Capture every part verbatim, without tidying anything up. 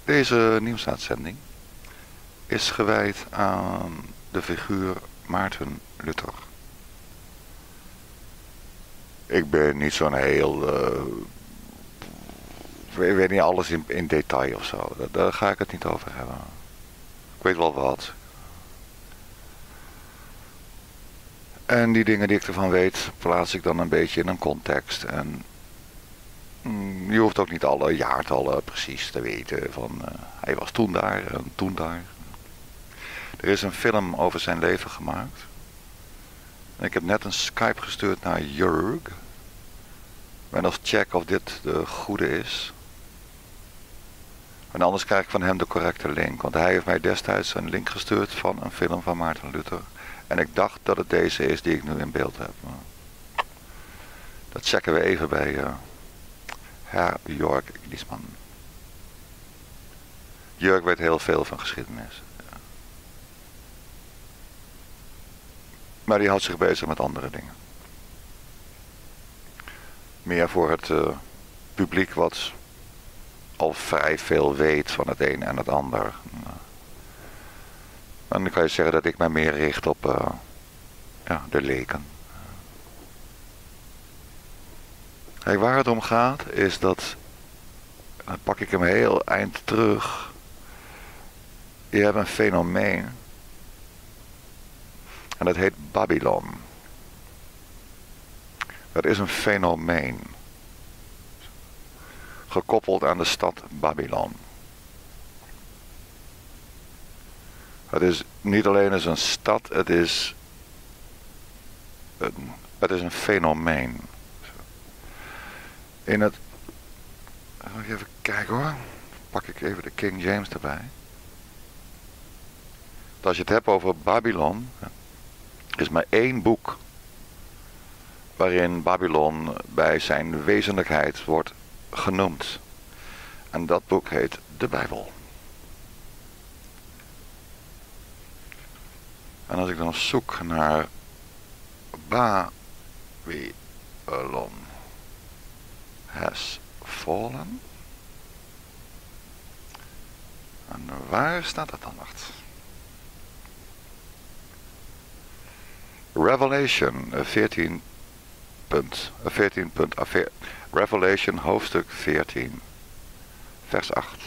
Deze nieuwsuitzending is gewijd aan de figuur Maarten Luther. Ik ben niet zo'n heel... Uh, ik weet niet alles in, in detail of zo. Daar, daar ga ik het niet over hebben. Ik weet wel wat. En die dingen die ik ervan weet, plaats ik dan een beetje in een context. En mm, je hoeft ook niet alle jaartallen precies te weten. Van uh, hij was toen daar en toen daar. Er is een film over zijn leven gemaakt. En ik heb net een Skype gestuurd naar Jurg. En als check of dit de goede is. En anders krijg ik van hem de correcte link. Want hij heeft mij destijds een link gestuurd van een film van Maarten Luther. En ik dacht dat het deze is die ik nu in beeld heb. Dat checken we even bij uh, Herr Jörg Giesman. Jörg weet heel veel van geschiedenis. Ja. Maar die houdt zich bezig met andere dingen. Meer voor het uh, publiek wat al vrij veel weet van het een en het ander. En dan kan je zeggen dat ik mij meer richt op uh, ja, de leken. Kijk, waar het om gaat is dat, dan pak ik hem heel eind terug. Je hebt een fenomeen. En dat heet Babylon. Dat is een fenomeen. Gekoppeld aan de stad Babylon. Het is niet alleen eens een stad, het is een, het is een fenomeen. In het, even kijken hoor, pak ik even de King James erbij. Als je het hebt over Babylon, is maar één boek waarin Babylon bij zijn wezenlijkheid wordt genoemd. En dat boek heet de Bijbel. En als ik dan zoek naar Babylon has fallen. En waar staat dat dan? Wacht. Revelation veertien punt, veertien punt, Revelation hoofdstuk veertien, vers acht.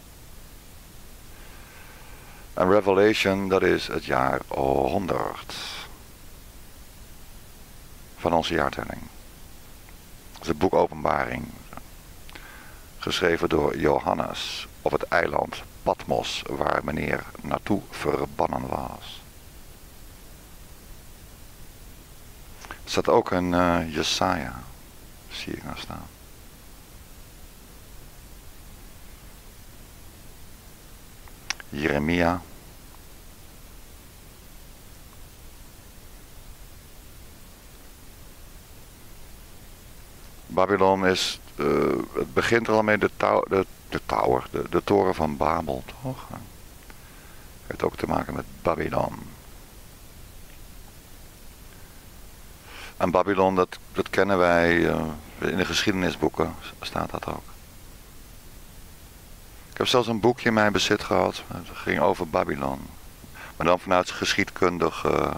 En Revelation, dat is het jaar honderd van onze jaartelling. Dat is het boek Openbaring, geschreven door Johannes op het eiland Patmos, waar meneer naartoe verbannen was. Er staat ook een uh, Jesaja, zie ik nou staan. Jeremia. Babylon is, uh, het begint er al mee de, tou de, de tower, de, de toren van Babel, toch? Het heeft ook te maken met Babylon. En Babylon, dat, dat kennen wij, uh, in de geschiedenisboeken staat dat ook. Ik heb zelfs een boekje in mijn bezit gehad, het ging over Babylon. Maar dan vanuit geschiedkundig, uh,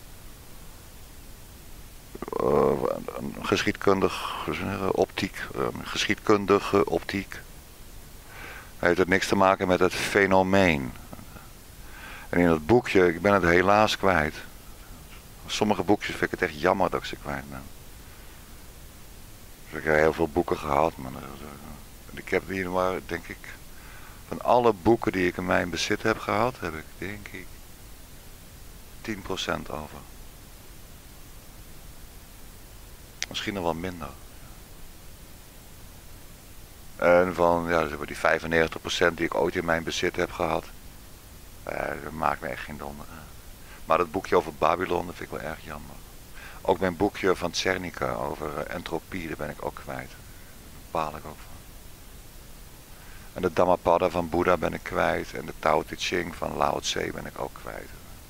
uh, een geschiedkundig uh, optiek, uh, geschiedkundige optiek. Het heeft het niks te maken met het fenomeen. En in dat boekje, ik ben het helaas kwijt. Sommige boekjes vind ik het echt jammer dat ik ze kwijt ben. Dus ik heb heel veel boeken gehad, maar uh, ik heb hier maar, denk ik, van alle boeken die ik in mijn bezit heb gehad, heb ik, denk ik, tien procent over. Misschien nog wel minder. En van, ja, die vijfennegentig procent die ik ooit in mijn bezit heb gehad, uh, dat maakt me echt geen donder. Maar dat boekje over Babylon, dat vind ik wel erg jammer. Ook mijn boekje van Tschernika over uh, entropie, daar ben ik ook kwijt. Daar baal ik ook van. En de Dhammapada van Boeddha ben ik kwijt. En de Tao Te Ching van Lao Tse ben ik ook kwijt.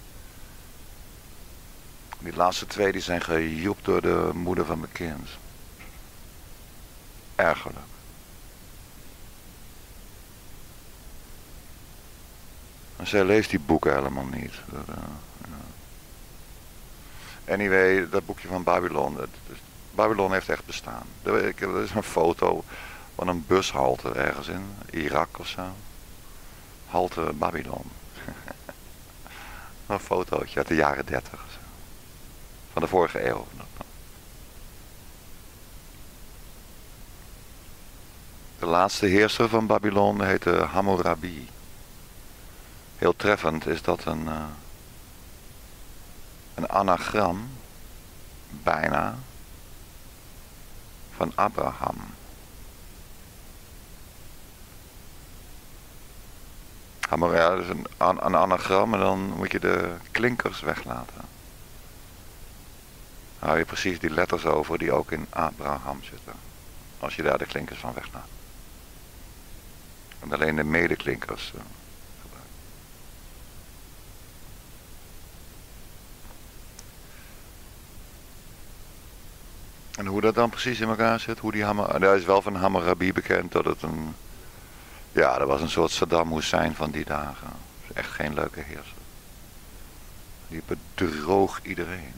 Die laatste twee die zijn gejoept door de moeder van mijn kind. Ergerlijk. Zij leest die boeken helemaal niet. Dat, uh, ja. Anyway, dat boekje van Babylon. Het, het, Babylon heeft echt bestaan. Er, ik, er is een foto van een bushalte ergens in Irak of zo. Halte Babylon. Een fotootje uit de jaren dertig. Van de vorige eeuw. De laatste heerser van Babylon heette Hammurabi. Heel treffend is dat een, uh, een anagram, bijna, van Abraham. Hammurabi is een, een anagram en dan moet je de klinkers weglaten. Dan hou je precies die letters over die ook in Abraham zitten. Als je daar de klinkers van weglaat. En alleen de medeklinkers uh, gebruikt. En hoe dat dan precies in elkaar zit, hoe die Hammer... Daar is wel van Hammurabi bekend dat het een... Ja, dat was een soort Saddam Hussein van die dagen. Echt geen leuke heerser. Die bedroog iedereen.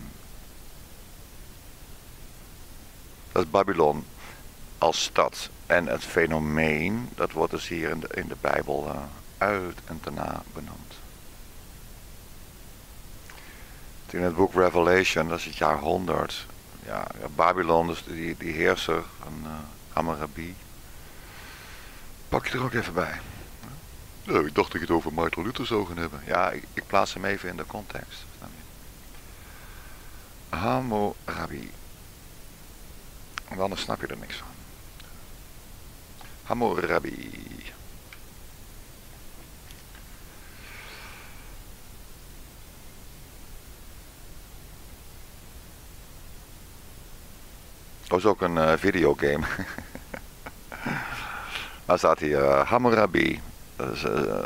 Dat is Babylon als stad. En het fenomeen, dat wordt dus hier in de, in de Bijbel uh, uit en daarna benoemd. In het boek Revelation, dat is het jaar honderd. Ja, Babylon, dus die, die heerser van uh, Hammurabi. Pak je er ook even bij. Ja, ik dacht dat ik het over Martin Luther zou gaan hebben. Ja, ik, ik plaats hem even in de context. Hammurabi. Want anders snap je er niks van. Hammurabi. Dat is ook een uh, videogame. Daar staat hier uh, Hammurabi. Dat is uh,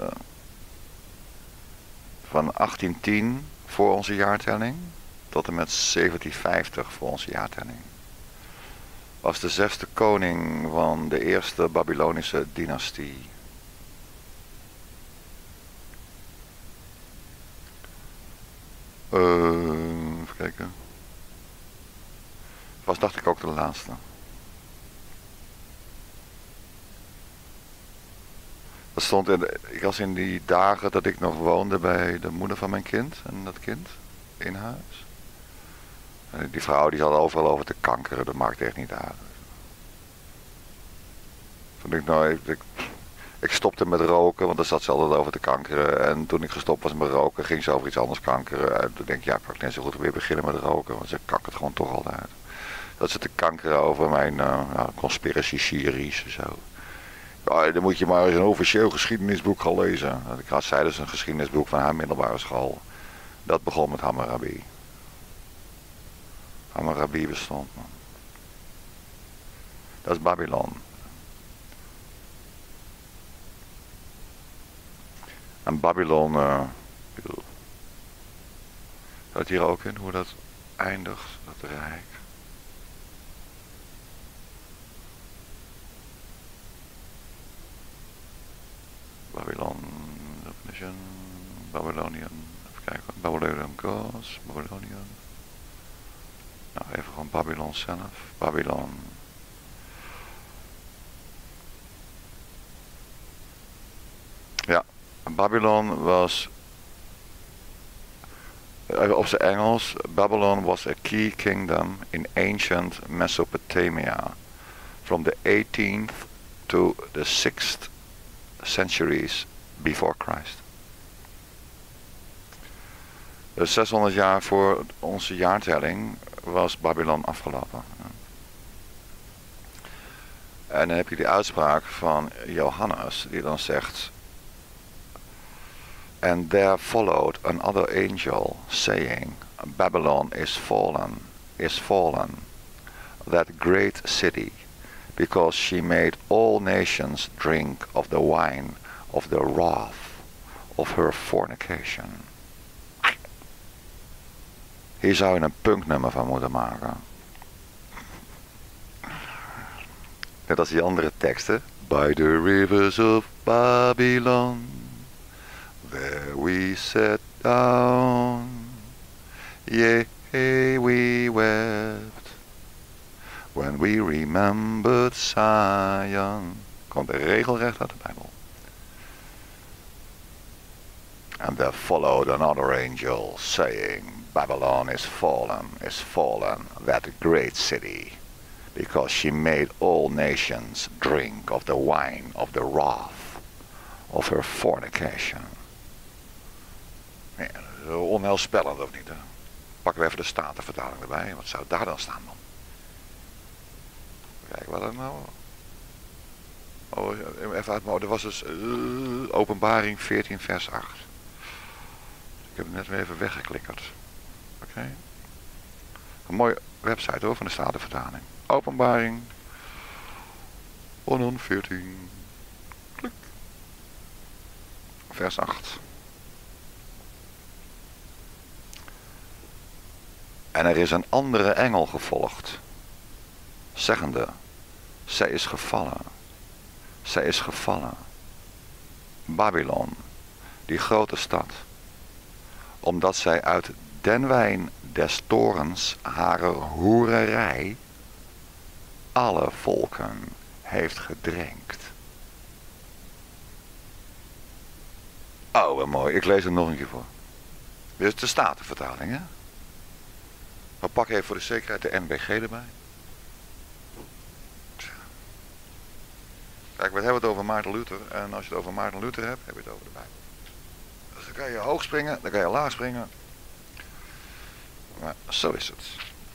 van achttien tien voor onze jaartelling tot en met zeventienvijftig voor onze jaartelling. Was de zesde koning van de eerste Babylonische dynastie. Uh, even kijken. Was dacht ik ook de laatste. Dat stond in de, ik was in die dagen dat ik nog woonde bij de moeder van mijn kind en dat kind in huis. En die vrouw die zat overal over te kankeren, dat maakt echt niet uit. Toen ik nou, ik, ik, ik stopte met roken, want daar zat ze altijd over te kankeren. En toen ik gestopt was met roken, ging ze over iets anders kankeren. En toen denk ik, ja, kan ik net zo goed weer beginnen met roken, want ze kankert gewoon toch altijd. Dat ze te kankeren over mijn uh, ja, conspiracy series en zo. Ja, dan moet je maar eens een officieel geschiedenisboek gaan lezen. Ik had zij dus een geschiedenisboek van haar middelbare school. Dat begon met Hammurabi. Hammurabi bestond, man. Dat is Babylon. En Babylon, uh, staat hier ook in hoe dat eindigt, dat rijk. Babylon, definition, Babylonian, even kijken, Babylonian gods, Babylonian. Nou, even gewoon Babylon zelf, Babylon. Ja, Babylon was, op zijn Engels, Babylon was a key kingdom in ancient Mesopotamia, from the eighteenth to the sixth centuries before Christ. Dus zeshonderd jaar voor onze jaartelling was Babylon afgelopen. En dan heb je die uitspraak van Johannes die dan zegt: And there followed another angel saying, Babylon is fallen, is fallen, that great city, because she made all nations drink of the wine of the wrath of her fornication. Hier zou je een punknummer van moeten maken. Net als die andere teksten. By the rivers of Babylon, There we sat down, yea, we wept, when we remembered Zion. Komt regelrecht uit de Bijbel. And there followed another angel, saying, Babylon is fallen, is fallen, that great city, because she made all nations drink of the wine of the wrath of her fornication. Ja, dat is onheilspellend, of niet? Hè? Pakken we even de Statenvertaling erbij. Wat zou daar dan staan dan? Kijk, wat dan nou? Oh, even uit mijn hoofd. Dat was dus uh, Openbaring veertien vers acht. Ik heb hem net weer even weggeklikkerd. Oké. Okay. Een mooie website hoor, van de Statenvertaling. Openbaring honderdveertien. Klik. Vers acht. En er is een andere engel gevolgd, zeggende, zij is gevallen, zij is gevallen, Babylon, die grote stad, omdat zij uit den wijn des torens hare hoererij alle volken heeft gedrenkt. Oh, wat mooi. Ik lees het nog een keer voor. Dit is de Statenvertaling, hè? We pakken even voor de zekerheid de N B G erbij. Kijk, we hebben het over Maarten Luther. En als je het over Maarten Luther hebt, heb je het over de Bijbel. Dus dan kan je hoog springen, dan kan je laag springen. Maar zo is het.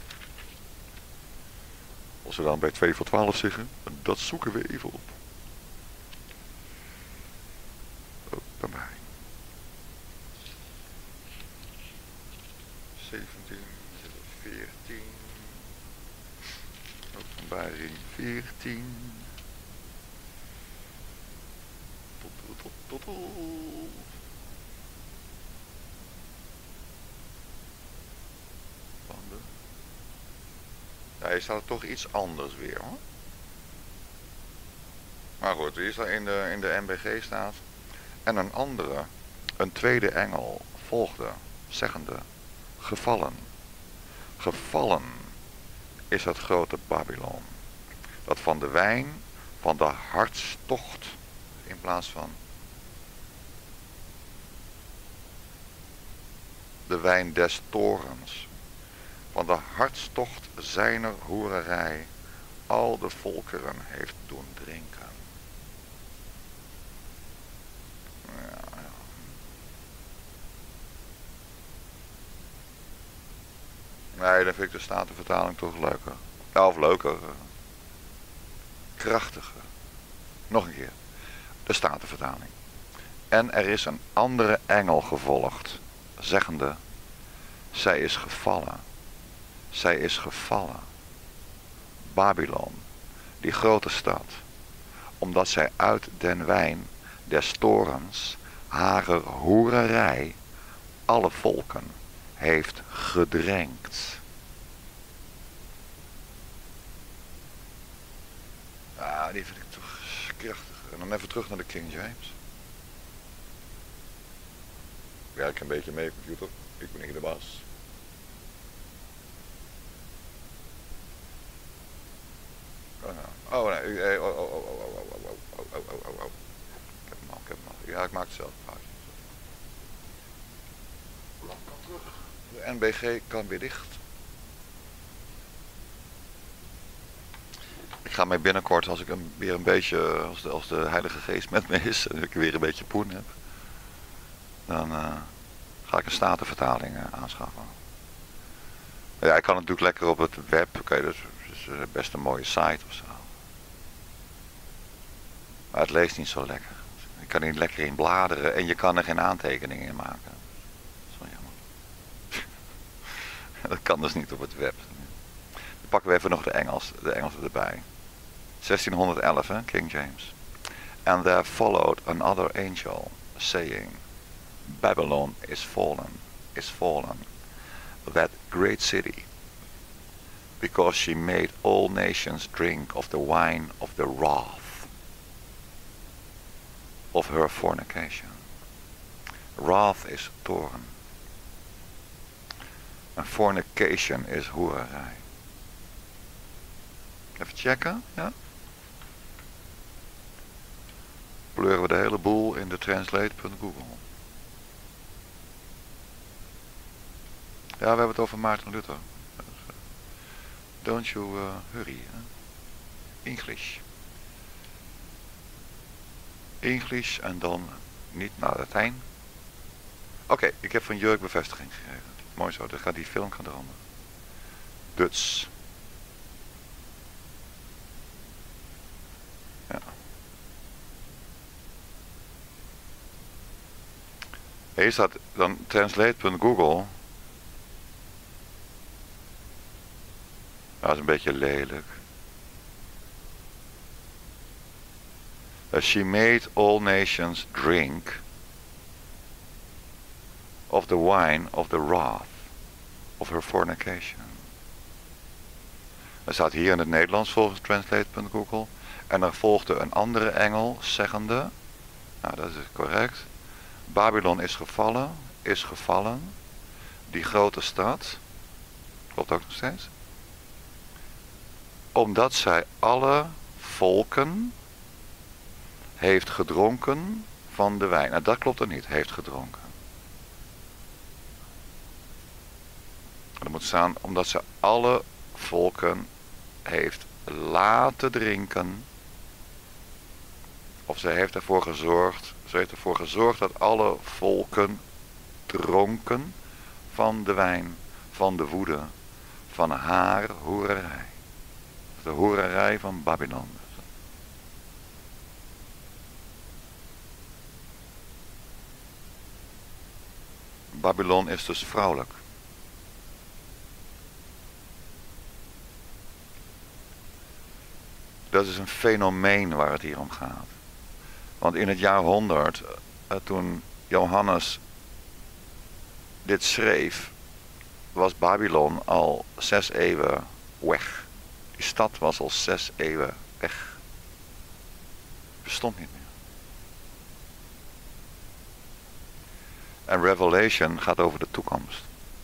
Als we dan bij twee voor twaalf zeggen, dat zoeken we even op. Openbaring. zeventien, veertien. Openbaring veertien. Tot, tot, tot, tot, tot. Ja, hier staat er toch iets anders weer, hoor. Maar goed, hier staat in de, in de N B G staat. En een andere, een tweede engel, volgde, zeggende, gevallen. Gevallen is het grote Babylon. Dat van de wijn, van de hartstocht, in plaats van de wijn des torens, van de hartstocht zijner hoererij al de volkeren heeft doen drinken. Ja, ja. Nee, dan vind ik de Statenvertaling toch leuker. Ja, of leuker. Krachtiger. Nog een keer. De Statenvertaling. En er is een andere engel gevolgd, zeggende, zij is gevallen. Zij is gevallen. Babylon, die grote stad, omdat zij uit den wijn des torens hare hoererij alle volken heeft gedrenkt. Ah, die vind ik toch krachtig. En dan even terug naar de King James. Ik werk een beetje mee, computer. Ik ben niet de baas. Oh nee, oh, oh, oh, oh, oh, oh, oh, oh, oh, oh, oh, oh. Ik heb hem al, ik heb hem al. Ja, ik maak het zelf. Lamp kan terug. De N B G kan weer dicht. Ik ga mij binnenkort, als ik een, weer een beetje, als de, als de Heilige Geest met me is en ik weer een beetje poen heb, dan uh, ga ik een Statenvertaling uh, aanschaffen. Ja, ik kan natuurlijk lekker op het web, oké, okay, dus, dus uh, best een mooie site of zo. Maar het leest niet zo lekker. Je kan er niet lekker in bladeren en je kan er geen aantekeningen in maken. Dat is wel jammer. Dat kan dus niet op het web. Dan pakken we even nog de Engels, de Engelse erbij. zestienhonderdelf, hè, King James. And there followed another angel, saying, Babylon is fallen, is fallen, that great city, because she made all nations drink of the wine of the wrath of her fornication. Wrath is toorn. En fornication is hoererij. Even checken, ja? Pleuren we de hele boel in de translate punt google. Ja, we hebben het over Maarten Luther. Don't you uh, hurry. Hè? English. English en dan niet naar Latijn. Oké, okay, ik heb van Jurk bevestiging gegeven. Mooi zo, dan gaat die film gaan eronder. Duts. Ja. Hier staat dan translate punt google. Dat is een beetje lelijk. Uh, she made all nations drink of the wine of the wrath of her fornication. Dat staat hier in het Nederlands volgens translate punt google. En er volgde een andere engel zeggende, nou dat is correct, Babylon is gevallen, is gevallen, die grote stad, klopt ook nog steeds, omdat zij alle volken heeft gedronken van de wijn. Nou, dat klopt er niet, heeft gedronken. Er moet staan, omdat ze alle volken heeft laten drinken. Of ze heeft ervoor gezorgd, ze heeft ervoor gezorgd dat alle volken dronken van de wijn, van de woede, van haar hoererij. De hoererij van Babylon. Babylon is dus vrouwelijk. Dat is een fenomeen waar het hier om gaat. Want in het jaar honderd, toen Johannes dit schreef, was Babylon al zes eeuwen weg. Die stad was al zes eeuwen weg. Bestond niet meer. En Revelation gaat over de toekomst.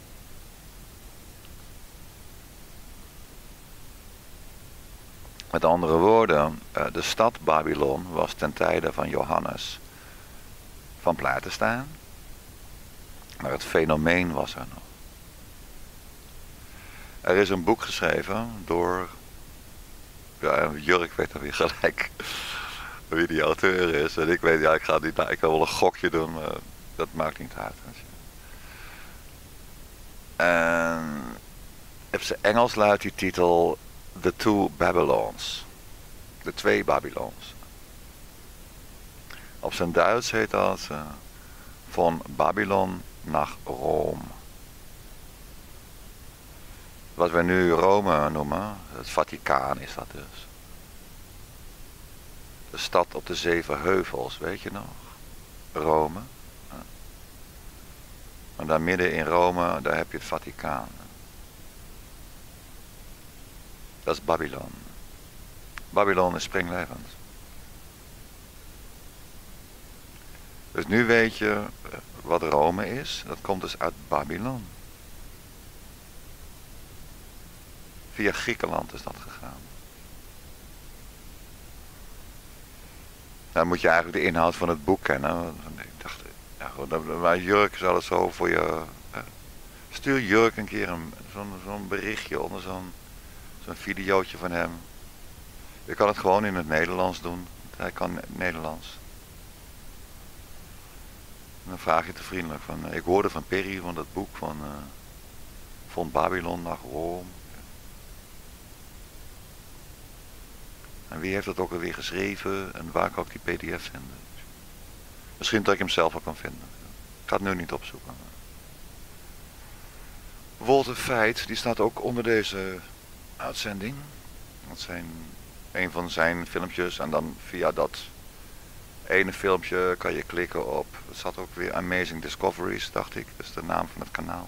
Met andere woorden, de stad Babylon was ten tijde van Johannes van plaat te staan. Maar het fenomeen was er nog. Er is een boek geschreven door, ja, Jurk weet dan weer gelijk wie die auteur is. En ik weet, ja, ik ga niet, ik wil wel een gokje doen, maar dat maakt niet uit. En op zijn Engels luidt die titel The Two Babylons. De twee Babylons. Op zijn Duits heet dat uh, van Babylon naar Rome. Wat we nu Rome noemen, het Vaticaan is dat dus. De stad op de zeven heuvels, weet je nog? Rome. Ja. En daar midden in Rome, daar heb je het Vaticaan. Dat is Babylon. Babylon is springlevend. Dus nu weet je wat Rome is. Dat komt dus uit Babylon. Via Griekenland is dat gegaan. Dan moet je eigenlijk de inhoud van het boek kennen. Ik dacht, ja goed, maar Jurk zal het zo voor je... Stuur Jurk een keer zo'n zo'n berichtje onder zo'n zo'n videootje van hem. Je kan het gewoon in het Nederlands doen. Hij kan Nederlands. En dan vraag je te vriendelijk van... Ik hoorde van Perry van dat boek van... Uh, van Babylon naar Rome. En wie heeft dat ook alweer geschreven? En waar kan ik die P D F vinden? Misschien dat ik hem zelf al kan vinden. Ik ga het nu niet opzoeken. Walter Feit, die staat ook onder deze uitzending. Dat zijn een van zijn filmpjes. En dan via dat ene filmpje kan je klikken op... Het zat ook weer Amazing Discoveries, dacht ik. Dat is de naam van het kanaal.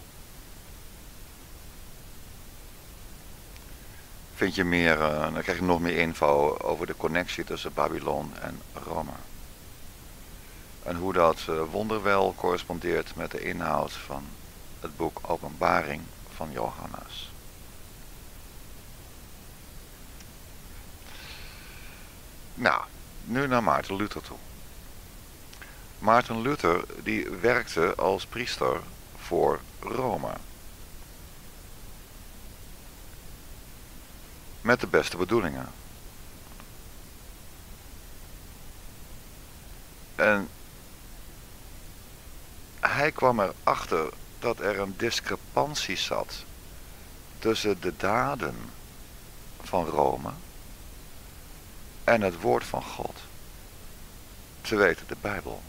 Vind je meer, uh, dan krijg je nog meer info over de connectie tussen Babylon en Rome. En En hoe dat uh, wonderwel correspondeert met de inhoud van het boek Openbaring van Johannes. Nou, nu naar Maarten Luther toe. Maarten Luther die werkte als priester voor Rome. Met de beste bedoelingen. En hij kwam erachter dat er een discrepantie zat tussen de daden van Rome en het woord van God. Te weten de Bijbel.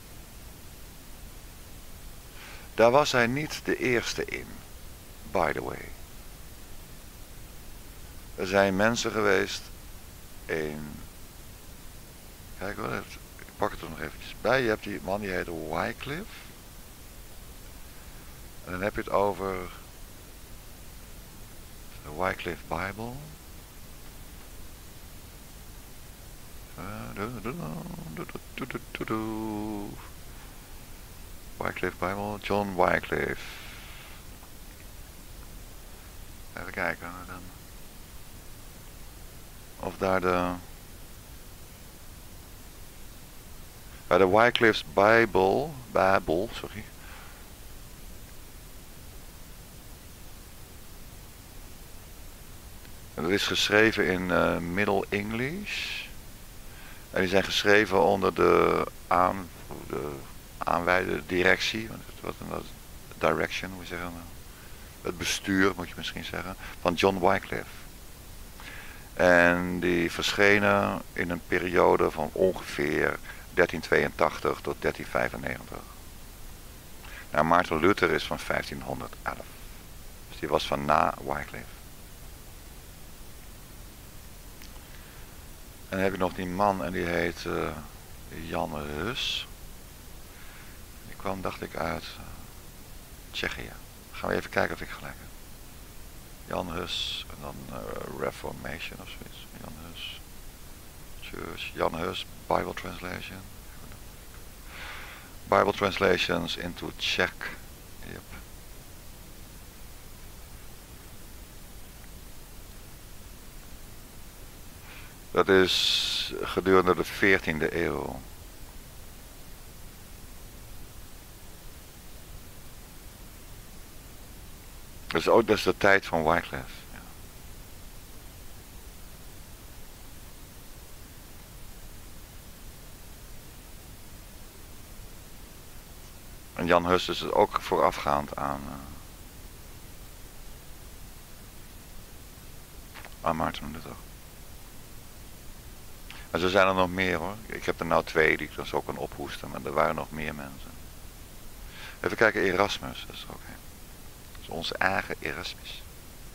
Daar was hij niet de eerste in, by the way. Er zijn mensen geweest in... Kijk wel even, ik pak het er nog eventjes bij. Je hebt die man die heet Wycliffe. En dan heb je het over de Wycliffe Bible. Wycliffe Bible, John Wycliffe. Even kijken dan. Of daar de... Bij de Wycliffe's Bible, Bijbel, sorry. En dat is geschreven in uh, Middle English. En die zijn geschreven onder de, aan, de aanwijde directie, wat een direction moet je zeggen, het bestuur moet je misschien zeggen, van John Wycliffe. En die verschenen in een periode van ongeveer dertien tweeëntachtig tot dertien vijfennegentig. Nou, Maarten Luther is van vijftienhonderdelf. Dus die was van na Wycliffe. En dan heb je nog die man en die heet uh, Jan Hus. Die kwam, dacht ik, uit uh, Tsjechië. Gaan we even kijken of ik gelijk heb. Jan Hus en dan uh, Reformation of zoiets. Jan Hus. Church. Jan Hus, Bible Translation. Bible Translations into Czech. Yep. Dat is gedurende de veertiende eeuw. Dat is ook dat is de tijd van Wycliffe. Ja. En Jan Hus is ook voorafgaand aan, uh, aan Maarten Luther. En zo zijn er nog meer hoor. Ik heb er nou twee die ik dan zo kan ophoesten, maar er waren nog meer mensen. Even kijken, Erasmus, dat is er ook een. Dat is onze eigen Erasmus.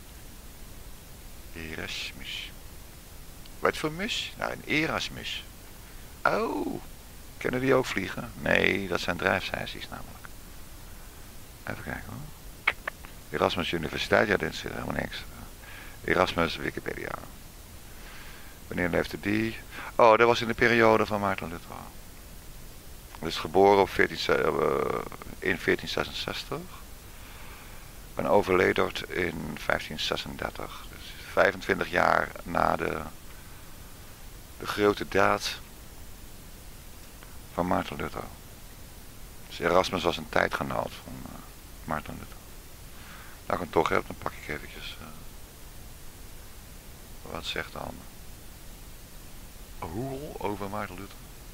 Erasmus. Wat voor mus? Nou, een Erasmus. Oh, kunnen die ook vliegen? Nee, dat zijn drijfseissies namelijk. Even kijken hoor. Erasmus Universiteit, ja, dit is helemaal niks. Erasmus Wikipedia. Wanneer leefde die? Oh, dat was in de periode van Maarten Luther. Hij is geboren op veertien, uh, in veertien zesenzestig. En overlederd in vijftien zesendertig. Dus vijfentwintig jaar na de, de grote daad van Maarten Luther. Dus Erasmus was een tijdgenoot van uh, Maarten Luther. Nou, ik hem toch heb, dan pak ik eventjes... Uh, wat zegt dan... Hoel over Maarten Luther.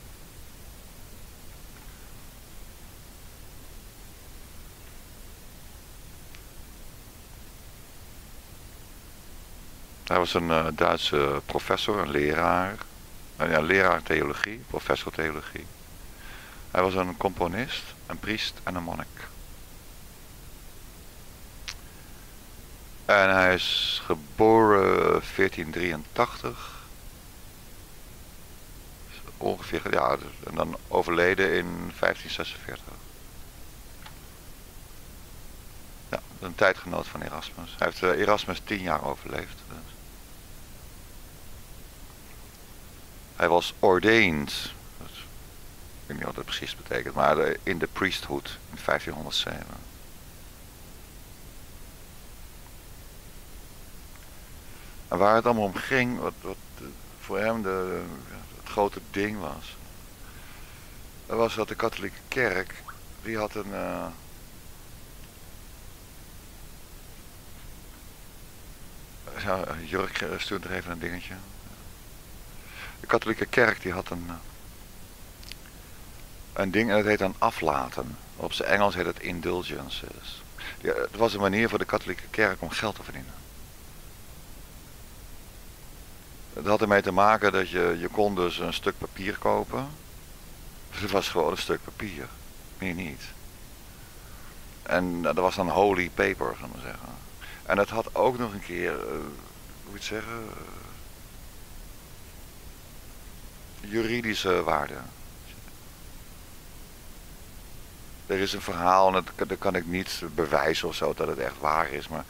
Hij was een uh, Duitse professor, een leraar. Uh, ja, leraar theologie, professor theologie. Hij was een componist, een priest en een monnik. En hij is geboren veertien drieëntachtig. Ongeveer, ja, en dan overleden in vijftien zesenveertig. Ja, een tijdgenoot van Erasmus. Hij heeft uh, Erasmus tien jaar overleefd. Dus. Hij was ordained. weet niet wat het precies betekent, maar de, in de priesthood in vijftienhonderdzeven. En waar het allemaal om ging, wat, wat voor hem de, het grote ding was, dat was dat de katholieke kerk, die had een... Uh, ja, Jurk stuurt er even een dingetje. De katholieke kerk die had een, een ding en dat heet dan aflaten. Op zijn Engels heet het indulgences. Ja, het was een manier voor de katholieke kerk om geld te verdienen. Het had ermee te maken dat je, je kon dus een stuk papier kopen. Dus het was gewoon een stuk papier. Meer niet. En dat was dan holy paper, zullen we zeggen. En het had ook nog een keer, uh, hoe moet je het zeggen, uh, juridische waarde. Er is een verhaal, en dat, dat kan ik niet bewijzen of zo dat het echt waar is, maar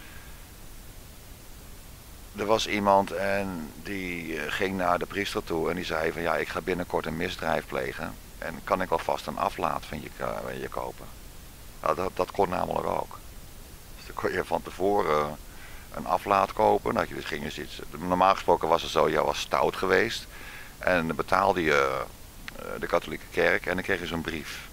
er was iemand en die ging naar de priester toe en die zei van ja, ik ga binnenkort een misdrijf plegen en kan ik alvast een aflaat van je, van je kopen. Nou, dat, dat kon namelijk ook. Dus dan kon je van tevoren een aflaat kopen. Nou, dus ging je iets, normaal gesproken was het zo, je was stout geweest en dan betaalde je de katholieke kerk en dan kreeg je zo'n brief.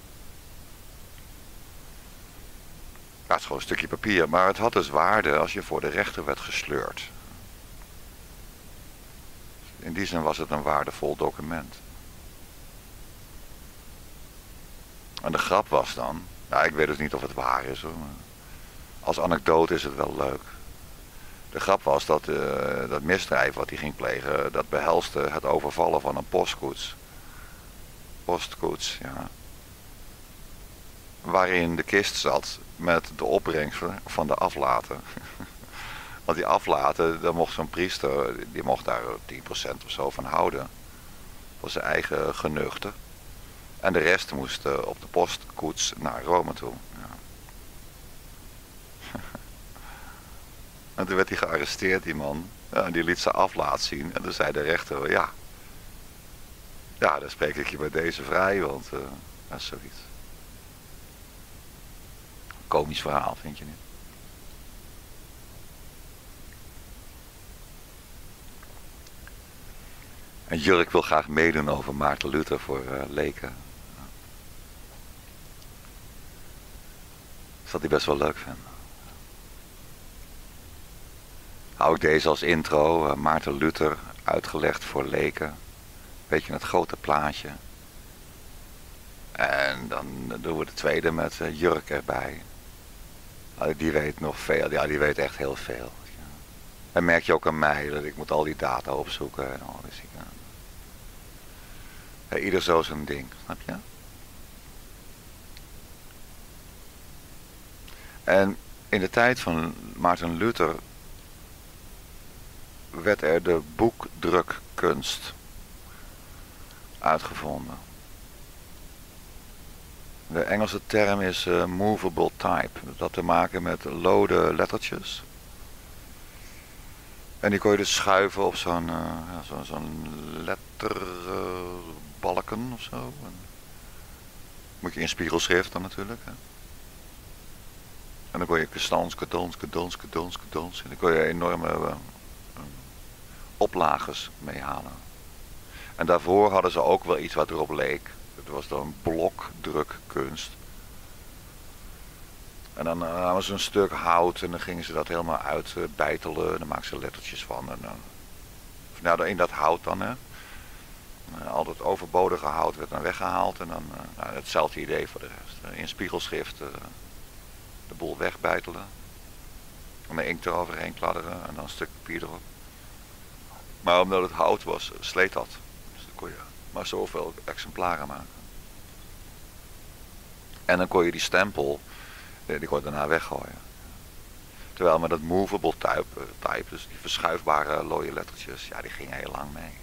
Ja, het is gewoon een stukje papier, maar het had dus waarde als je voor de rechter werd gesleurd. In die zin was het een waardevol document. En de grap was dan, nou ik weet dus niet of het waar is hoor, maar als anekdote is het wel leuk. De grap was dat uh, dat misdrijf wat hij ging plegen, dat behelste het overvallen van een postkoets. Postkoets, ja. Waarin de kist zat met de opbrengst van de aflaten. Want die aflaten, daar mocht zo'n priester, die mocht daar tien procent of zo van houden. Voor zijn eigen geneugten. En de rest moest uh, op de postkoets naar Rome toe. Ja. En toen werd hij gearresteerd, die man. Ja, en die liet zijn aflaat zien. En toen zei de rechter, ja. Ja, dan spreek ik je bij deze vrij, want uh, dat is zoiets. Komisch verhaal, vind je niet? En Jurk wil graag meedoen over Maarten Luther voor uh, leken. Dus dat hij best wel leuk vindt. Hou ik deze als intro, uh, Maarten Luther, uitgelegd voor leken. Beetje het grote plaatje. En dan doen we de tweede met uh, Jurk erbij. Die weet nog veel, ja die weet echt heel veel. En merk je ook aan mij, dat ik moet al die data opzoeken en al die dingen. Ja, ieder zo zijn ding, snap je? En in de tijd van Maarten Luther werd er de boekdrukkunst uitgevonden. De Engelse term is uh, movable type. Dat had te maken met lode lettertjes. En die kon je dus schuiven op zo'n uh, ja, zo, zo'n letterbalken uh, of zo. En moet je in spiegelschrift dan natuurlijk. Hè. En dan kon je kastans, kadons, kadons, kadons, kadons. En dan kon je enorme uh, uh, oplagers mee halen. En daarvoor hadden ze ook wel iets wat erop leek. Het was dan blokdrukkunst. En dan uh, namen ze een stuk hout en dan gingen ze dat helemaal uitbijtelen. En dan maakten ze lettertjes van. En, uh, nou, in dat hout dan, hè. Uh, al dat overbodige hout werd dan weggehaald. En dan uh, nou, hetzelfde idee voor de rest. Uh, in spiegelschrift uh, de boel wegbijtelen. En de inkt eroverheen kladderen en dan een stuk papier erop. Maar omdat het hout was, sleet dat. Dus dan kon je maar zoveel exemplaren maken. En dan kon je die stempel, die kon je daarna weggooien. Terwijl met dat movable type, type, dus die verschuifbare looie lettertjes, ja die gingen heel lang mee.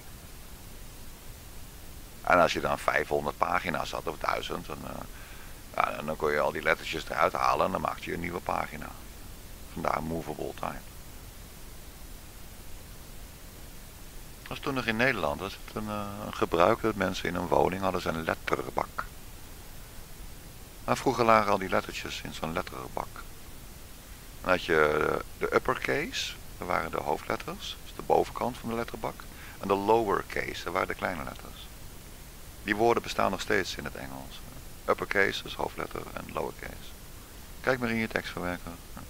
En als je dan vijfhonderd pagina's had of duizend, dan, uh, ja, dan kon je al die lettertjes eruit halen en dan maakte je een nieuwe pagina. Vandaar movable type. was toen nog in Nederland. Dat was een, uh, een gebruik dat mensen in een woning hadden ze een letterbak. Maar vroeger lagen al die lettertjes in zo'n letterbak. Dan had je de uppercase, dat waren de hoofdletters, dus de bovenkant van de letterbak. En de lowercase, dat waren de kleine letters. Die woorden bestaan nog steeds in het Engels. Uppercase is hoofdletter en lowercase. Kijk maar in je tekstverwerker.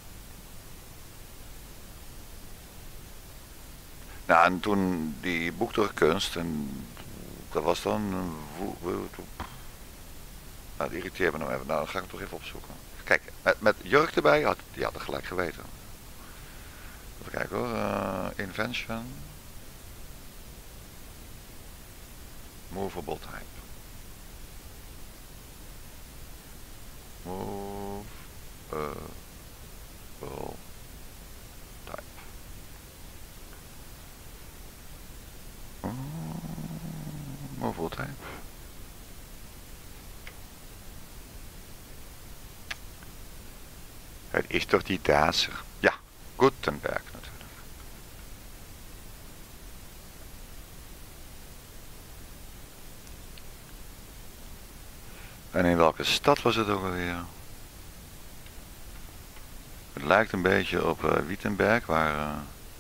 Nou, en toen die boekdrukkunst, en dat was dan... Nou, dat irriteert me nog even. Nou, dan ga ik hem toch even opzoeken. Kijk, met, met jurk erbij, had, die had er gelijk geweten. Even kijken hoor. Uh, invention. Movable type. Movable type. Mm, movable type. Het is toch die Duitser? Ja, Gutenberg natuurlijk. En in welke stad was het ook alweer? Het lijkt een beetje op uh, Wittenberg, waar uh,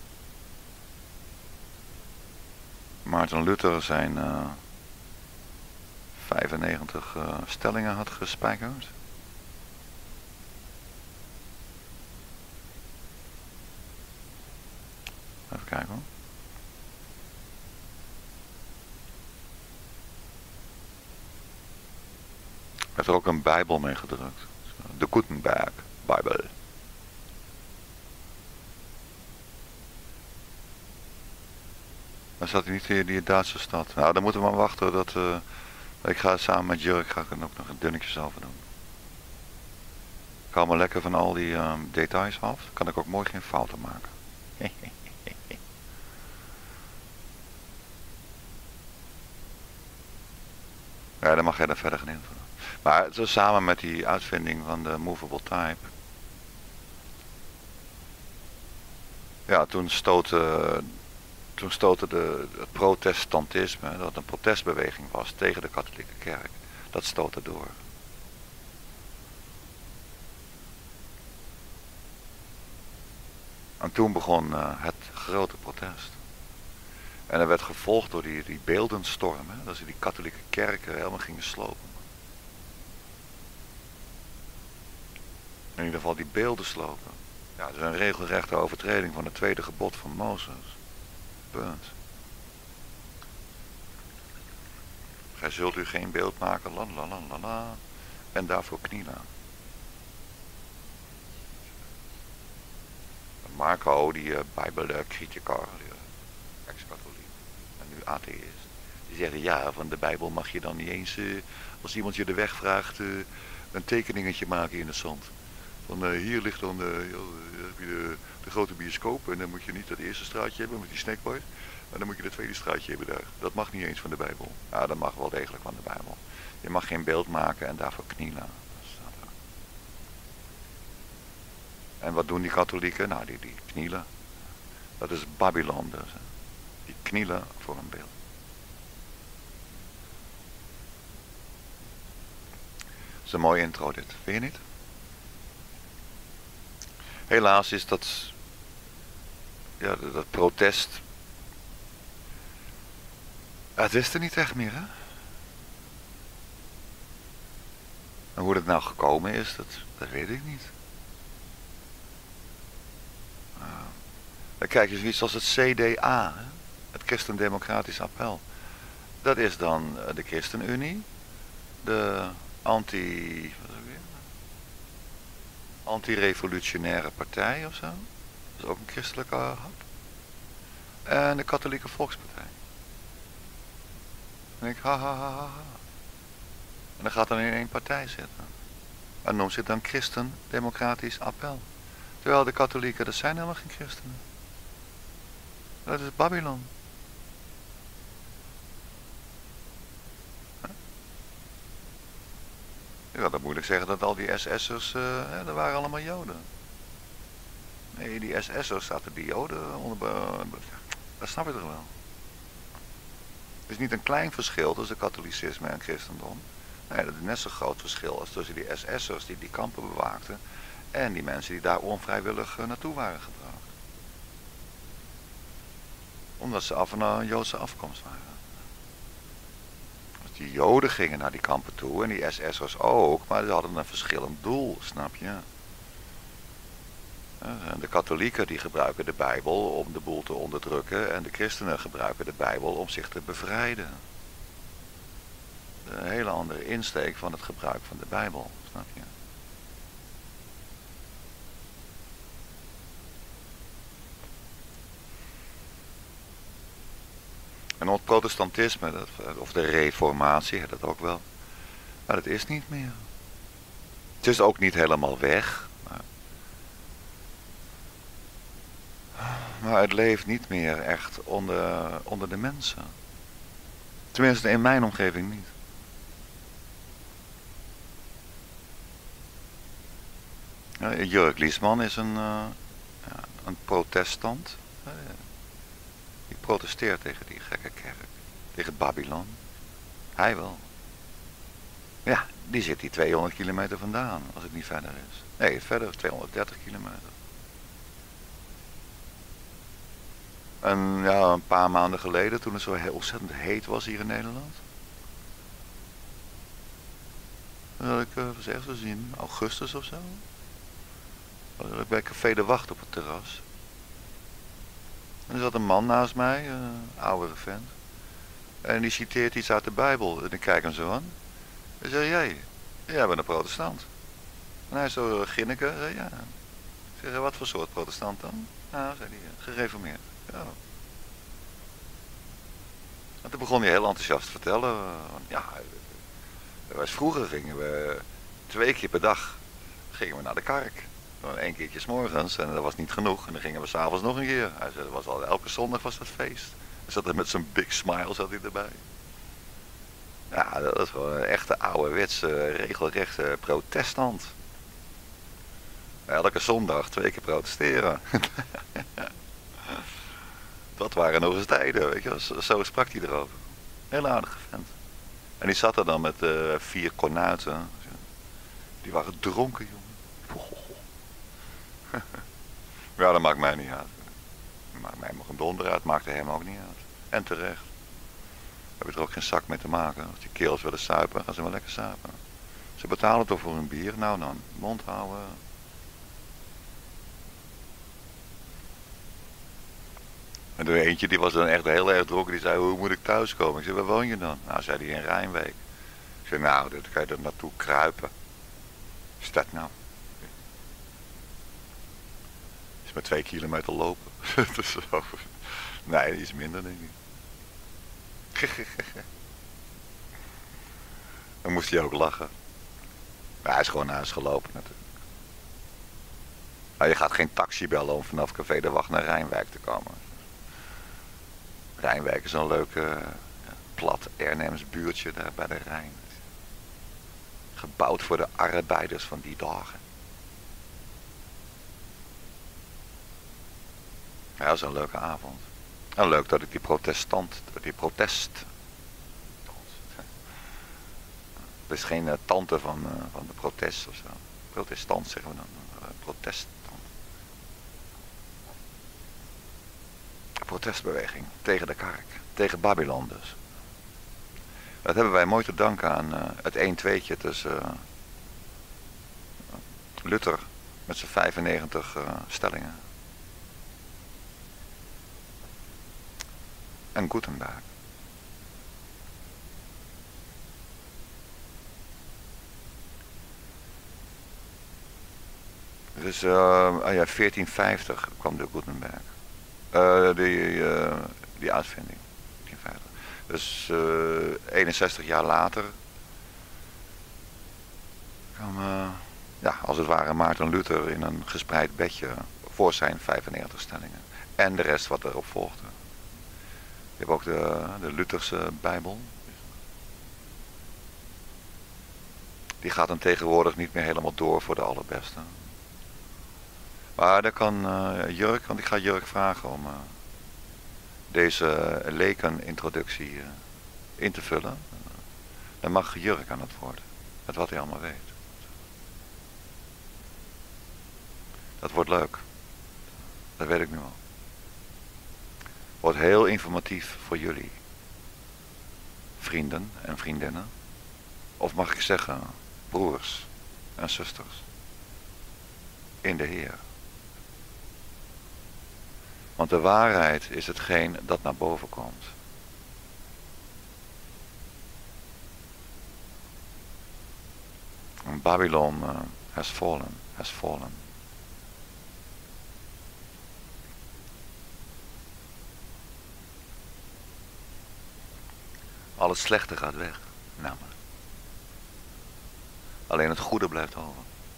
Maarten Luther zijn uh, vijfennegentig uh, stellingen had gespijkerd. Even kijken hoor. Hij heeft er ook een Bijbel mee gedrukt. De Gutenberg Bijbel. Maar zat hij niet in die Duitse stad? Nou, dan moeten we maar wachten dat... Uh, ik ga samen met Jurk ga ik er ook nog een dunnetjes over doen. Ik hou me lekker van al die uh, details af. Dan kan ik ook mooi geen fouten maken. Ja, dan mag jij daar verder gaan invullen. Maar het was samen met die uitvinding van de movable type. Ja, toen stootte, toen stootte de, het protestantisme, dat een protestbeweging was tegen de katholieke kerk. Dat stootte door. En toen begon uh, het grote protest. En dat werd gevolgd door die, die beeldenstorm, hè, dat ze die katholieke kerken helemaal gingen slopen. In ieder geval die beelden slopen. Ja, dat is een regelrechte overtreding van het tweede gebod van Mozes. Punt. Gij zult u geen beeld maken, la la la la la, en daarvoor knielen. Marco, die uh, bijbelcriticus, ex-katholiek, en nu atheïst, die zeggen ja, van de Bijbel mag je dan niet eens, uh, als iemand je de weg vraagt, uh, een tekeningetje maken in het zand. Van uh, hier ligt dan uh, heb je de, de grote bioscoop en dan moet je niet dat eerste straatje hebben met die snackbar. En dan moet je dat tweede straatje hebben daar. Dat mag niet eens van de Bijbel. Ja, dat mag wel degelijk van de Bijbel. Je mag geen beeld maken en daarvoor knielen. En wat doen die katholieken? Nou, die, die knielen. Dat is Babylon dus. Hè. Die knielen voor een beeld. Dat is een mooie intro dit. Vind je niet? Helaas is dat... Ja, dat, dat protest... Het is er niet echt meer, hè? En hoe dat nou gekomen is, dat, dat weet ik niet. Uh, dan krijg je zoiets als het C D A, hè? Het Christendemocratisch Appel. Dat is dan de ChristenUnie, de anti... Wat is het weer? Anti-revolutionaire partij of zo. Dat is ook een christelijke hap. En de Katholieke Volkspartij. En ik, ha, ha, ha, ha. En dan gaat dan in één partij zitten. En noemt zich dan Christen-Democratisch Appel. Terwijl de katholieken, dat zijn helemaal geen christenen. Dat is Babylon. Ja, dan moet ik zeggen dat al die S S'ers, uh, dat waren allemaal Joden. Nee, die S S'ers zaten die Joden onder... Uh, dat snap je toch wel. is niet een klein verschil tussen katholicisme en christendom. Nee, dat is net zo'n groot verschil als tussen die S S'ers die die kampen bewaakten en die mensen die daar onvrijwillig uh, naartoe waren gebracht. Omdat ze af van een Joodse afkomst waren. Dus die Joden gingen naar die kampen toe en die S S'ers ook, maar ze hadden een verschillend doel, snap je? De katholieken die gebruiken de Bijbel om de boel te onderdrukken en de christenen gebruiken de Bijbel om zich te bevrijden. Een hele andere insteek van het gebruik van de Bijbel, snap je? En het protestantisme, dat, of de reformatie, dat ook wel, maar dat is niet meer. Het is ook niet helemaal weg, maar, maar het leeft niet meer echt onder, onder de mensen. Tenminste in mijn omgeving niet. Ja, Jurk Liesman is een, uh, ja, een protestant. Die protesteert tegen die gekke kerk. Tegen Babylon. Hij wel. Ja, die zit hier tweehonderd kilometer vandaan, als het niet verder is. Nee, verder tweehonderddertig kilometer. En ja, een paar maanden geleden, toen het zo heel ontzettend heet was hier in Nederland. Dan had ik, uh, wat zeg ze zien, augustus of zo. Dan had ik bij Café de Wacht op het terras. En er zat een man naast mij, een oudere vent. En die citeert iets uit de Bijbel. En ik kijk hem zo aan. En zei, jij, jij bent een protestant. En hij zo ginneke, zei, ja. Ik zeg, wat voor soort protestant dan? Nou, zei hij, gereformeerd. Ja. En toen begon hij heel enthousiast te vertellen. Ja, wij vroeger gingen we twee keer per dag gingen we naar de kerk. Eén keertje 's morgens en dat was niet genoeg. En dan gingen we s'avonds nog een keer. Hij zei, was al, elke zondag was dat feest. Hij zat er met zo'n big smile zat hij erbij. Ja, dat is gewoon een echte ouderwetse, regelrechte protestant. Elke zondag twee keer protesteren. Dat waren nog eens tijden, weet je. Zo, zo sprak hij erover. Heel aardige vent. En die zat er dan met uh, vier kornuiten. Die waren dronken, jongen. Ja, dat maakt mij niet uit. Maakt mij nog een donder uit, maakte hem ook niet uit. En terecht. Heb je er ook geen zak mee te maken. Als die kerels willen suipen, gaan ze wel lekker suipen. Ze betalen toch voor hun bier? Nou dan, mond houden. En er eentje, die was dan echt heel erg dronken, die zei, hoe moet ik thuiskomen? Ik zei, waar woon je dan? Nou, zei hij, in Rijnwijk. Ik zei, nou, dan kan je er naartoe kruipen. Is dat nou? Is maar twee kilometer lopen. Nee, iets minder, denk ik. Dan moest hij ook lachen. Maar hij is gewoon naar huis gelopen natuurlijk. Nou, je gaat geen taxi bellen om vanaf Café de Wacht naar Rijnwijk te komen. Rijnwijk is een leuk uh, plat Arnhems buurtje daar bij de Rijn. Gebouwd voor de arbeiders van die dagen. Ja, dat is een leuke avond. En leuk dat ik die protestant, die protest... Het is geen uh, tante van, uh, van de protest of zo. Protestant zeggen we dan. Uh, protestant. Protestbeweging tegen de kerk. Tegen Babylon dus. Dat hebben wij mooi te danken aan uh, het een-tweetje tussen uh, Luther met zijn vijfennegentig uh, stellingen. En Gutenberg. Dus uh, oh ja, veertien vijftig kwam de Gutenberg. Uh, die, uh, die uitvinding. veertien vijftig. Dus uh, eenenzestig jaar later kwam, uh, ja, als het ware Maarten Luther in een gespreid bedje voor zijn vijfennegentig stellingen. En de rest wat erop volgde. Je hebt ook de, de Lutherse Bijbel. Die gaat dan tegenwoordig niet meer helemaal door voor de allerbeste. Maar daar kan uh, Jurk, want ik ga Jurk vragen om uh, deze lekenintroductie uh, in te vullen. Dan mag Jurk aan het worden. Met wat hij allemaal weet. Dat wordt leuk. Dat weet ik nu al. Wordt heel informatief voor jullie. Vrienden en vriendinnen. Of mag ik zeggen, broers en zusters. In de Heer. Want de waarheid is hetgeen dat naar boven komt. En Babylon uh, has fallen, has fallen. Al het slechte gaat weg, namelijk. Alleen het goede blijft over.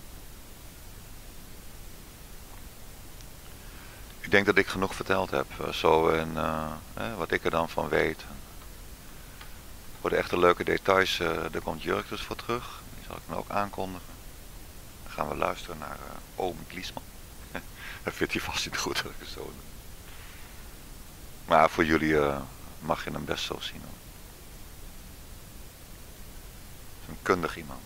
Ik denk dat ik genoeg verteld heb, zo en uh, eh, wat ik er dan van weet. Voor de echte leuke details, uh, daar komt Jurk dus voor terug. Die zal ik dan ook aankondigen. Dan gaan we luisteren naar uh, Oom Kliesman. Dat vindt hij vast niet goed dat ik het zo doe. Maar voor jullie uh, mag je hem best zo zien. Hoor. Een kundig iemand.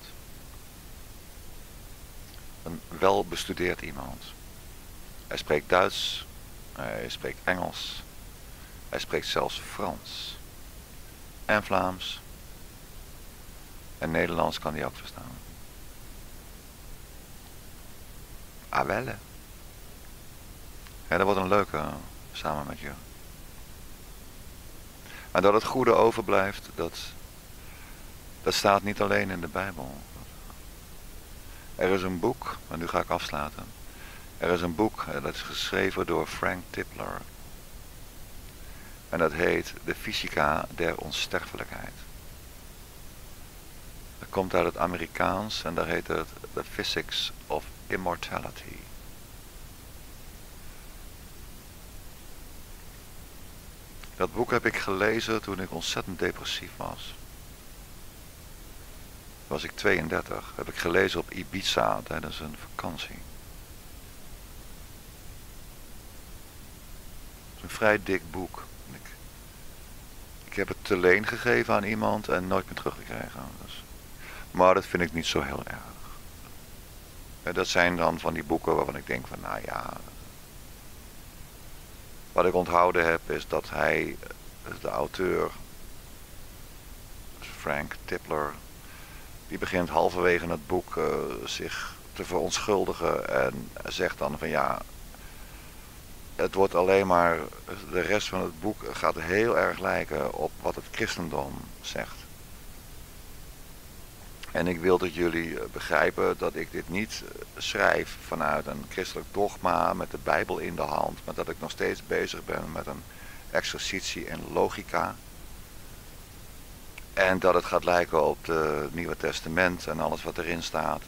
Een welbestudeerd iemand. Hij spreekt Duits. Hij spreekt Engels. Hij spreekt zelfs Frans. En Vlaams. En Nederlands kan hij ook verstaan. Ah wel hè. Ja, dat wordt een leuke uh, samen met je. En dat het goede overblijft, dat, dat staat niet alleen in de Bijbel. Er is een boek, en nu ga ik afsluiten. Er is een boek, dat is geschreven door Frank Tipler. En dat heet De Fysica der Onsterfelijkheid. Dat komt uit het Amerikaans en daar heet het The Physics of Immortality. Dat boek heb ik gelezen toen ik ontzettend depressief was. Was ik tweeëndertig, heb ik gelezen op Ibiza tijdens een vakantie. Het is een vrij dik boek. Ik, ik heb het te leen gegeven aan iemand en nooit meer teruggekregen. Dus. Maar dat vind ik niet zo heel erg. Ja, dat zijn dan van die boeken waarvan ik denk van, nou ja. Wat ik onthouden heb is dat hij, de auteur, Frank Tipler, die begint halverwege het boek uh, zich te verontschuldigen en zegt dan van ja, het wordt alleen maar, de rest van het boek gaat heel erg lijken op wat het christendom zegt. En ik wil dat jullie begrijpen dat ik dit niet schrijf vanuit een christelijk dogma met de Bijbel in de hand, maar dat ik nog steeds bezig ben met een exercitie en logica. En dat het gaat lijken op het Nieuwe Testament en alles wat erin staat.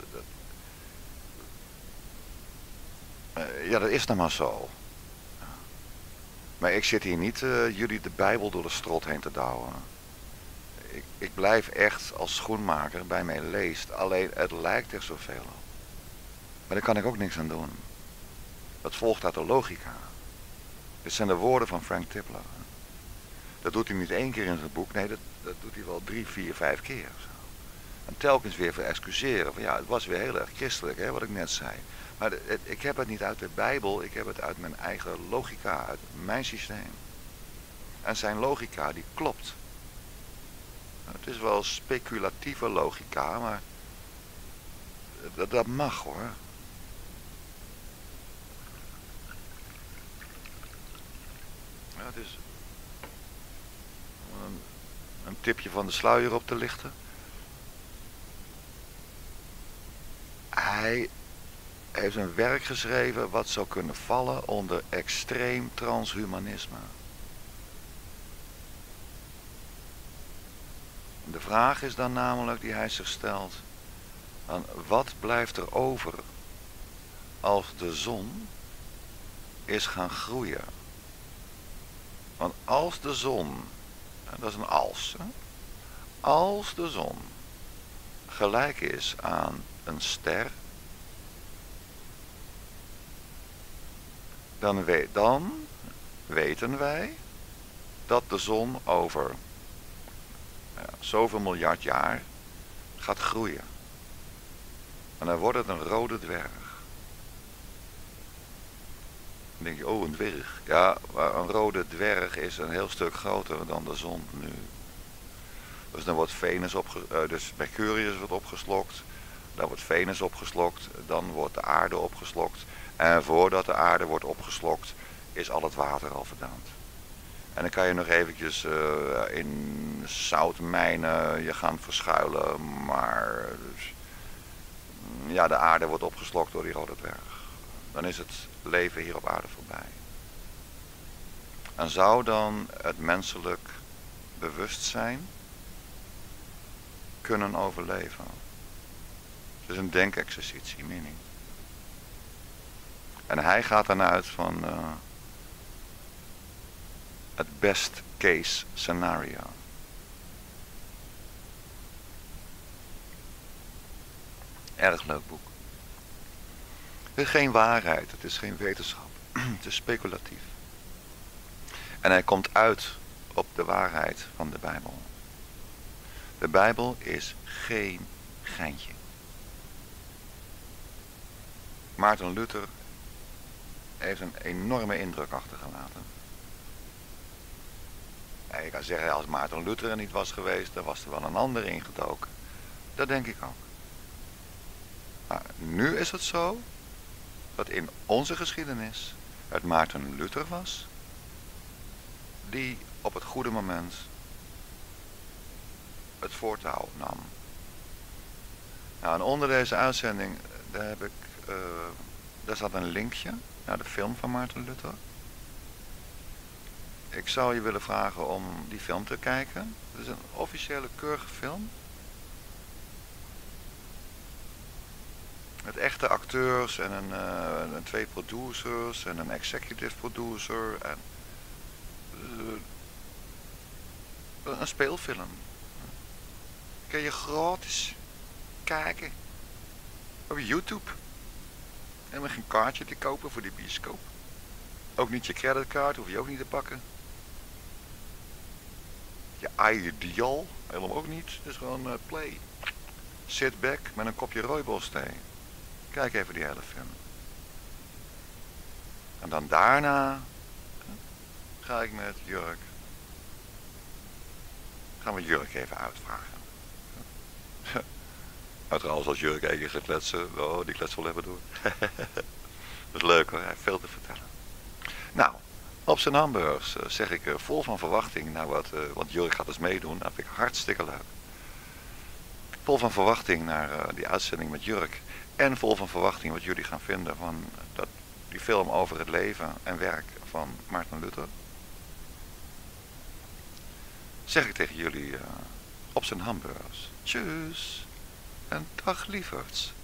Ja, dat is nou maar zo. Maar ik zit hier niet uh, jullie de Bijbel door de strot heen te douwen. Ik, ik blijf echt als schoenmaker bij mij leest. Alleen het lijkt er zoveel op. Maar daar kan ik ook niks aan doen. Dat volgt uit de logica. Dit zijn de woorden van Frank Tipler. Dat doet hij niet één keer in zijn boek. Nee, dat, dat doet hij wel drie, vier, vijf keer. Zo. En telkens weer voor excuseren. Van ja, het was weer heel erg christelijk, hè, wat ik net zei. Maar het, het, ik heb het niet uit de Bijbel. Ik heb het uit mijn eigen logica. Uit mijn systeem. En zijn logica, die klopt. Het is wel speculatieve logica, maar dat, dat mag hoor. Ja, het is een, een tipje van de sluier op te lichten. Hij heeft een werk geschreven wat zou kunnen vallen onder extreem transhumanisme. De vraag is dan namelijk die hij zich stelt, aan wat blijft er over als de zon is gaan groeien? Want als de zon, dat is een als, hè? Als de zon gelijk is aan een ster, dan, we, dan weten wij dat de zon over ja, zoveel miljard jaar gaat groeien. En dan wordt het een rode dwerg. Dan denk je, oh, een dwerg. Ja, maar een rode dwerg is een heel stuk groter dan de zon nu. Dus dan wordt Venus opge uh, dus Mercurius wordt opgeslokt. Dan wordt Venus opgeslokt. Dan wordt de aarde opgeslokt. En voordat de aarde wordt opgeslokt, is al het water al verdampt. En dan kan je nog eventjes uh, in zoutmijnen je gaan verschuilen. Maar dus, ja, de aarde wordt opgeslokt door die rode dwerg. Dan is het leven hier op aarde voorbij. En zou dan het menselijk bewustzijn kunnen overleven? Het is een denkexercitie, meer niet. En hij gaat dan uit van uh, het best case scenario. Erg leuk boek. Het is geen waarheid, het is geen wetenschap. Het is speculatief. En hij komt uit op de waarheid van de Bijbel. De Bijbel is geen geintje. Maarten Luther heeft een enorme indruk achtergelaten. En je kan zeggen, als Maarten Luther er niet was geweest, dan was er wel een ander ingedoken. Dat denk ik ook. Maar nu is het zo dat in onze geschiedenis het Maarten Luther was die op het goede moment het voortouw nam. Nou, en onder deze uitzending, daar heb ik, uh, daar staat een linkje naar de film van Maarten Luther. Ik zou je willen vragen om die film te kijken. Het is een officiële keurige film. Met echte acteurs en een, uh, een twee producers en een executive producer en uh, een speelfilm. Kun je gratis kijken op YouTube. Helemaal geen kaartje te kopen voor die bioscoop. Ook niet je creditcard, hoef je ook niet te pakken. Je ideal, helemaal ook niet. Dus gewoon uh, play. Sit back met een kopje rooibos thee. Kijk even die hele film. En dan daarna ga ik met Jurk. Gaan we Jurk even uitvragen. Maar trouwens, als Jurk één keer gaat kletsen, oh, die klets wel even door. Dat is leuk hoor, hij heeft veel te vertellen. Nou, op zijn hamburgers uh, zeg ik uh, vol van verwachting naar wat, uh, want Jurk gaat dus meedoen. Dat vind ik hartstikke leuk. Vol van verwachting naar uh, die uitzending met Jurk. En vol van verwachting wat jullie gaan vinden van dat, die film over het leven en werk van Maarten Luther. Zeg ik tegen jullie uh, op zijn hamburgers. Tjus en dag lieverds.